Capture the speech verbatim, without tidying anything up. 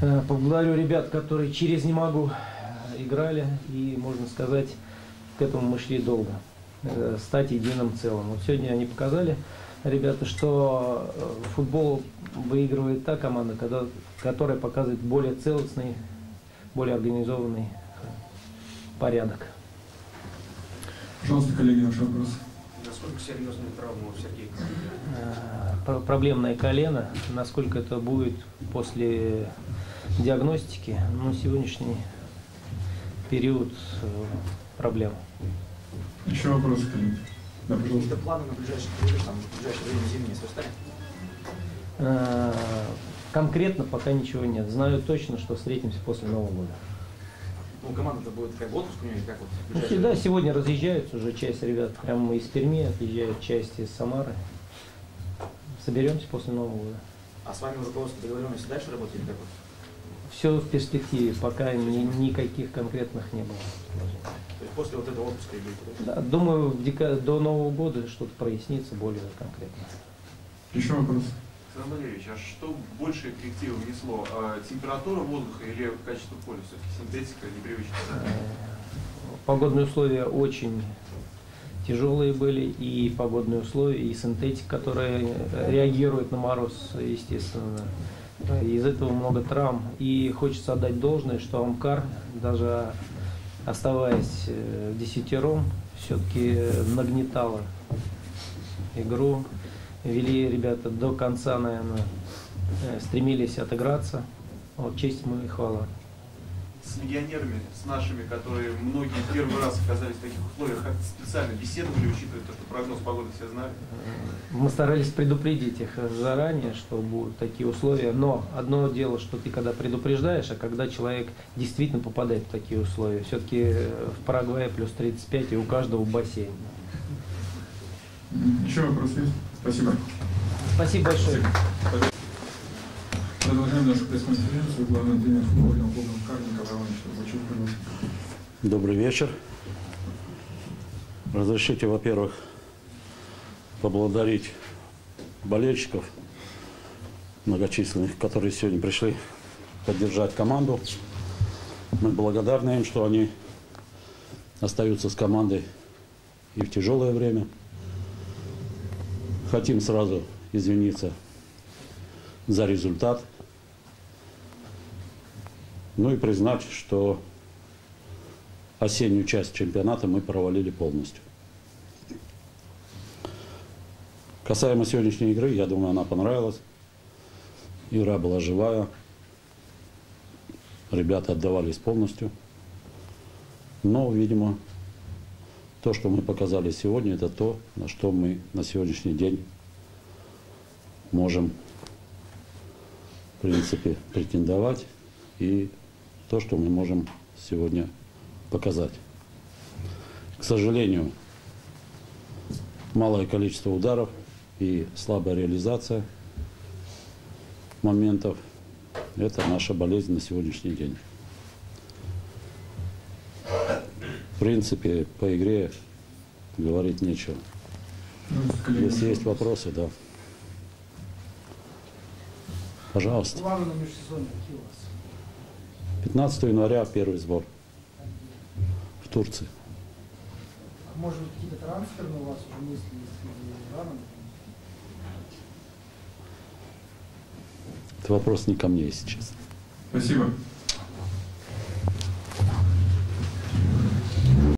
Поблагодарю ребят, которые через «не могу» играли, и, можно сказать, к этому мы шли долго, стать единым целым. Вот сегодня они показали, ребята, что футбол выигрывает та команда, которая показывает более целостный, более организованный порядок. Пожалуйста, коллеги, ваш вопрос. Насколько серьезная травма у Сергея? Проблемное колено. Насколько это будет после диагностики, ну, сегодняшний период проблем. Еще вопросы, коллеги? Да, Какие-то планы на ближайшее время, там, в ближайшее время зимнее сверстания? Конкретно пока ничего нет. Знаю точно, что встретимся после Нового года. Ну, команда-то будет как в отпуск у нее, или как вот? Ну, да, сегодня разъезжаются уже часть ребят, прямо из Перми отъезжают, часть из Самары. Соберемся после Нового года. А с вами руководство договоренности дальше работает, как вот? Все в перспективе, пока ни, никаких конкретных не было. То есть после вот этого отпуска или куда-то? Да, думаю, в дека... до Нового года что-то прояснится более конкретно. Еще вопрос? Александр Валерьевич, а что большее коррективы внесло? А, температура воздуха или качество поля? Все-таки синтетика непривычная? Погодные условия очень тяжелые были, и погодные условия, и синтетика, которая реагирует на мороз, естественно. Из этого много травм. И хочется отдать должное, что Амкар, даже оставаясь десятером, все-таки нагнетала игру. Вели ребята до конца, наверное, стремились отыграться. Вот, честь ему и хвала. С легионерами, с нашими, которые многие первый раз оказались в таких условиях, как специально беседовали, учитывая то, что прогноз погоды все знали? Мы старались предупредить их заранее, что будут такие условия. Но одно дело, что ты когда предупреждаешь, а когда человек действительно попадает в такие условия. Все-таки в Парагвае плюс тридцать пять, и у каждого бассейн. Еще вопрос есть? Спасибо. Спасибо большое. Продолжаем нашу пресс-конференцию. Главный тренер футбольного клуба «Амкар» Николай Иванович Рыбачев. Добрый вечер. Разрешите, во-первых, поблагодарить болельщиков многочисленных, которые сегодня пришли поддержать команду. Мы благодарны им, что они остаются с командой и в тяжелое время. Хотим сразу извиниться за результат. Ну и признать, что осеннюю часть чемпионата мы провалили полностью. Касаемо сегодняшней игры, я думаю, она понравилась. Игра была живая. Ребята отдавались полностью. Но, видимо, то, что мы показали сегодня, это то, на что мы на сегодняшний день можем, в принципе, претендовать. И то, что мы можем сегодня показать. К сожалению, малое количество ударов и слабая реализация моментов – это наша болезнь на сегодняшний день. В принципе, по игре говорить нечего. Если есть вопросы, да. Пожалуйста. Планы на межсезонье какие у вас? пятнадцатого января первый сбор в Турции. А может быть, какие-то трансферные у вас уже мысли есть рано? Это вопрос не ко мне, если честно. Спасибо.